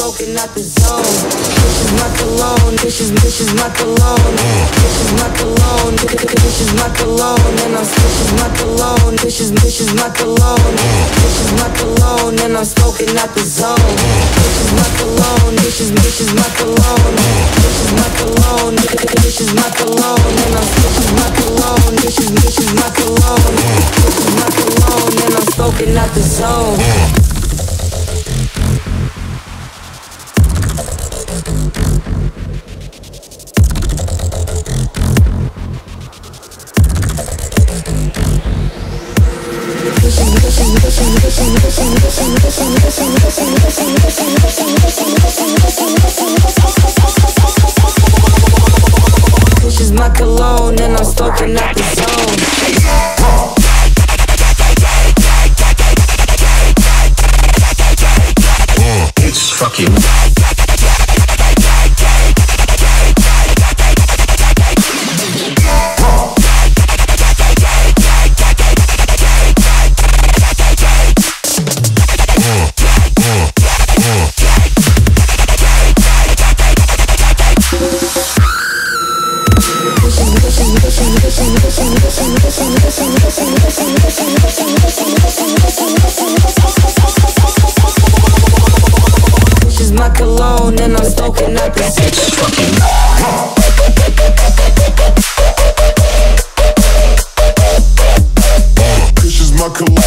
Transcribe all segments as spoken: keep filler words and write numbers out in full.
smoking out the zone. This is my cologne, this is, this is my cologne. This is my cologne, this is my cologne. And I'm, this is my cologne, this is, this is my cologne. This is my cologne, and I'm smoking out the zone. This is my cologne, this is, this is my cologne. This is my cologne, this is my cologne. And I'm, this is my cologne, this is, this is my cologne. This is my cologne, and I'm smoking out the zone. This is my cologne, and I'm smoking out the zone. It's fucking This is my cologne, and I'm smoking out the zone. It's fucking This is my cologne.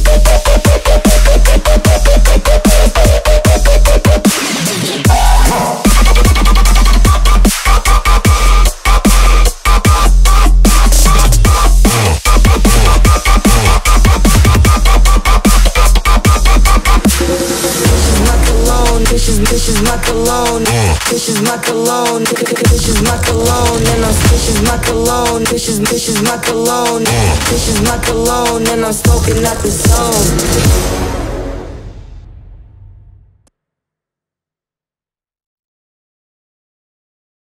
This is, this is my cologne. This is my cologne. This is my cologne, and I'm, this is my cologne. This is, this is my cologne. This is my cologne, and I'm smoking out the zone.